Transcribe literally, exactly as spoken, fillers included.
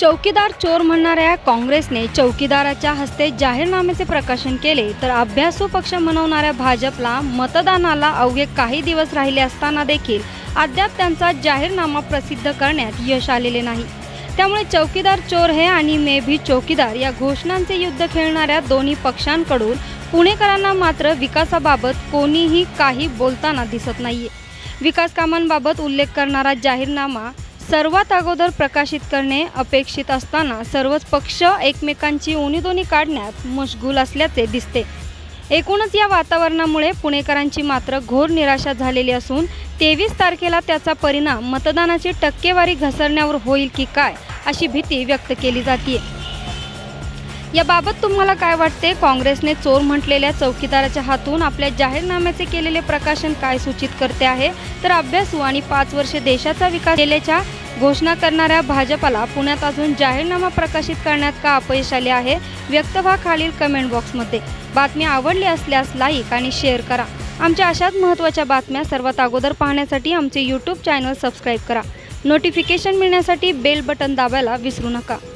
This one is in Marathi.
चौकीदार चोर म्हणणाऱ्या काँग्रेसने चौकीदाराच्या हस्ते जाहीरनाम्याचे प्रकाशन केले, तर अभ्यासू पक्ष म्हणवणाऱ्या भाजपला मतदानाला अवघे काही दिवस राहिले असताना देखील अद्याप त्यांचा जाहीरनामा प्रसिद्ध करण्यात यश आलेले नाही। त्यामुळे चौकीदार चोर है आणि मे भी चौकीदार या घोषणांचे युद्ध खेळणाऱ्या दोन्ही पक्षांकडून पुणेकरांना मात्र विकासाबाबत कोणीही काही बोलताना दिसत नाहीये। विकास कामांबाबत उल्लेख करणारा जाहीरनामा सर्वात अगोदर प्रकाशित करणे अपेक्षित असताना सर्वच पक्ष एकमेकांची उणीधुणी काढण्यात मशगूल असल्याचे दिसते। एकूणच या वातावरणामुळे पुणेकरांची मात्र घोर निराशा झालेली असून तेवीस तारखेला त्याचा परिणाम मतदानाची टक्केवारी घसरण्यावर होईल की काय अशी भीती व्यक्त केली जाते। याबाबत तुम्हाला काय वाटते? काँग्रेसने चोर म्हटलेल्या चौकीदाराच्या हातून आपल्या जाहीरनाम्याचे केलेले प्रकाशन काय सूचित करते आहे? तर अभ्यासू आणि पाच वर्षे देशाचा विकास केल्याच्या घोषणा करणाऱ्या भाजपला पुण्यात अजून जाहीरनामा प्रकाशित करण्यात का अपयश आले आहे? व्यक्त व्हा खालील कमेंट बॉक्समध्ये। बातमी आवडली असल्यास लाईक आणि शेअर करा। आमच्या अशाच महत्त्वाच्या बातम्या सर्वात अगोदर पाहण्यासाठी आमचे यूट्यूब चॅनल सबस्क्राईब करा। नोटिफिकेशन मिळण्यासाठी बेल बटन दाबायला विसरू नका।